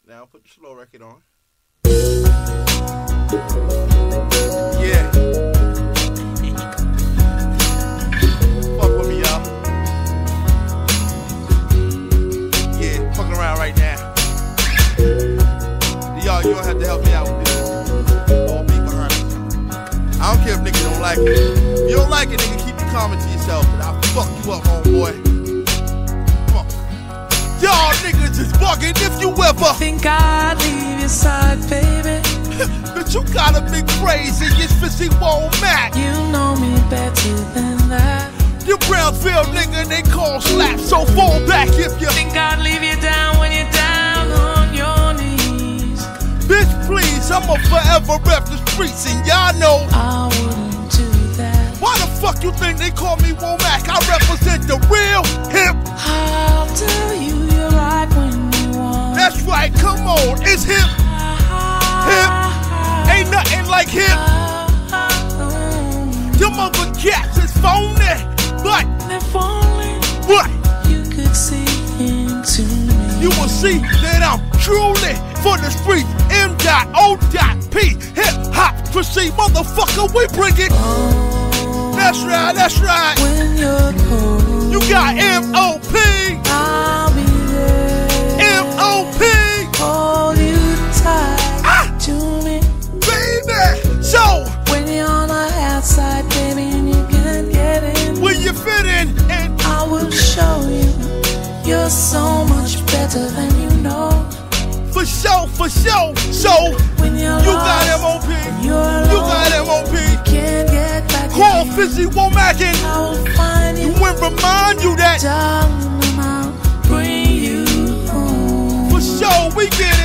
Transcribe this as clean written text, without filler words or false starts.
Now put the slow record on. Yeah. Fuck with me, y'all. Yeah, fucking around right now. Y'all, you don't have to help me out with this. All be behind me. I don't care if niggas don't like it. If you don't like it, nigga, keep your comment to yourself, but I'll fuck you up, homeboy. Y'all niggas is bugging if you ever think I'd leave your side, baby. But you gotta be crazy, it's Fizzy won't match. You know me better than that. You Brownsville nigga, they call slap, so fall back if you think I'd leave you down when you're down on your knees. Bitch, please, I'ma forever rep the streets, and y'all know I wouldn't do that. Why the fuck you think they call me Womack? I represent the real hip. I'll tell you you're right when you want. That's right, come on, it's hip. Hip, ain't nothing like hip. Them other cats is phony, but if only what? You could see into me. You will see that I'm truly for the streets. M.O.P. Hip hop proceed, motherfucker, we bring it. That's right, that's right. When you're cold, you got M.O.P. I'll be there. M.O.P. Hold you tight to me, baby. So when you're on the outside, baby, and you can't get in, when you fit in, and I will show you you're so much better than you know. For sure, for sure. So when you're you lost, got M.O.P. You got M.O.P. Can't get back. Call Fizzy Womack and I will find you. And remind you that darling, I'll bring you home. for sure we get